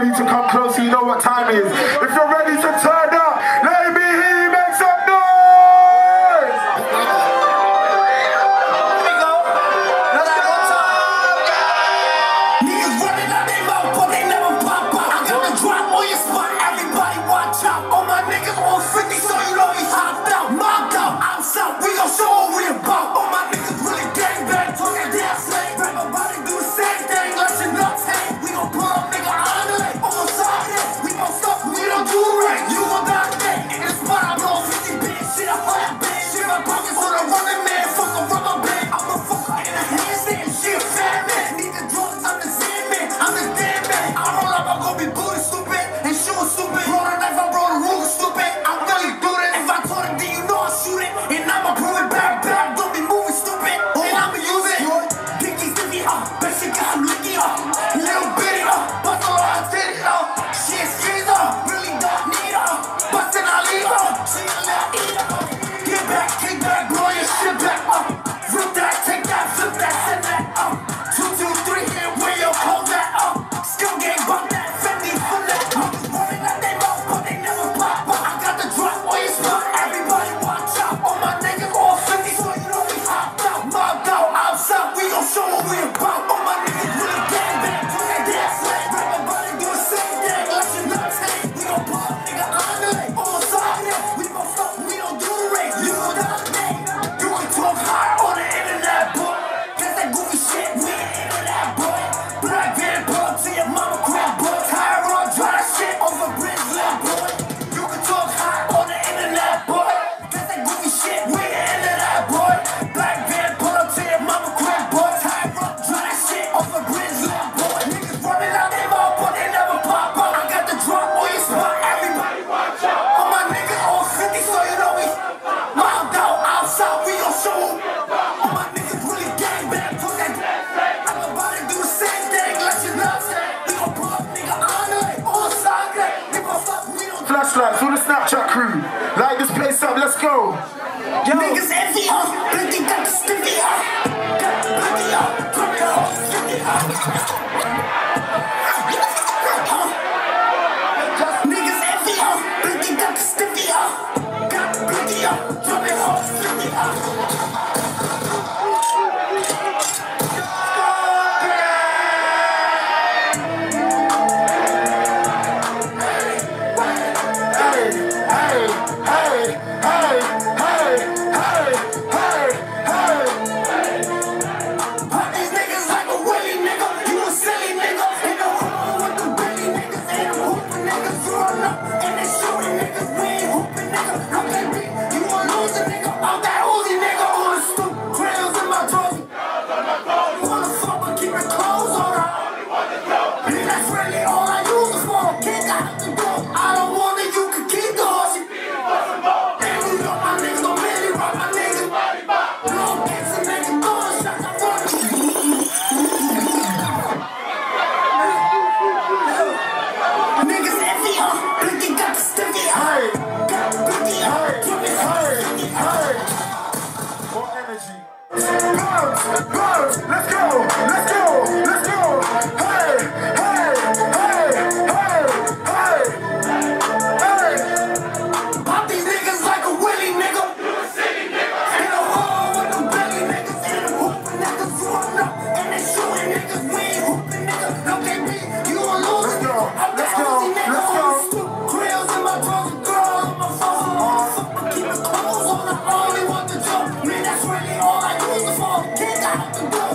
tell you to come closer, you know what time it is. If you're ready to turn up, let me hear you make some noise! Here we go. Let's go. Niggas running out their mouth, but they never pop out. I got the drop on your spot, everybody watch out. All my niggas on 50, so you know we hopped out. Mobbed out, outside, we gon' show what we about. All my niggas really gang bang, talking damn slang. Grab my body, do the same thing, let your nuts hang. We gon' pull up, nigga, on the lake. On the side, we gon' stop, we don't do right. You gon' die today, in the spot, I blow 50 big shit, I fire big. Shit, my pockets for the running man, fuck a rubber band. I'm a fucker in a handstand, she a fat man. Need the drugs, I'm the Zen man, I'm the damn man. I roll up, I'm gon' be booty stupid, and shoot stupid. Roll the knife, I roll the rule stupid. I really do this. If I told it, then you know I shoot it. And I'ma prove it back, don't be moving stupid. And I'ma use it. Pinky sticky up, bet she got him licky up. Little bitty up, bust all her titty up. She is skinny up, really don't need her. Bustin' I leave her, she a little eater. Get back, kick back, blow your shit back up. Flip that, take that, flip that, send that up. 2, 2, 3, here, where your clothes at up. Skill game, bump that, Fendi, full that up. Running out they mouth, but they never pop up. I got the drop on your spot, everybody watch out. All my niggas all 50, so you know we hopped out. Mobbed out, outside, we gon' show what we about. All my niggas really gang bang, do that damn slang. Grab my body, do the same thing, let your nuts hang. We gon' pull up, nigga, on the lake. On the side, we gon' stop, we don't do the race. You gon' die today. You can talk high on the internet, boy. That's that goofy shit, we ain't into that, boy. Black van, pull up to your mama crib, boy. Tire on, dry that shit over bridge left, boy. You can talk high on the internet, boy. That's that goofy shit, we ain't into that, boy. Black van, pull up to your mama crib, boy. Tire on, dry that shit over bridge left, boy. Niggas running out their mouth, but they never pop out. I got the drop on your spot, everybody watch out. All my niggas all 50, so you know we mobbed out, outside, we gon' show them. All my niggas really gang bang, talk that I'm about to do the same thing, let you nuts hang. We gon' pull up, nigga, on the lake, on the side, we gon' fuck, we don't. Flashlights, all the Snapchat crew, light this place up, let's go. Yo. Niggas envy us, but they got the stiffy up. Got the blicky up, come here, stiffy up. Niggas envy us, but they got the stiffy up. Got the blicky up, come here, stiffy up. Keep the clothes on, I only want the joke. Man, that's really all I use it for. Can't got the door.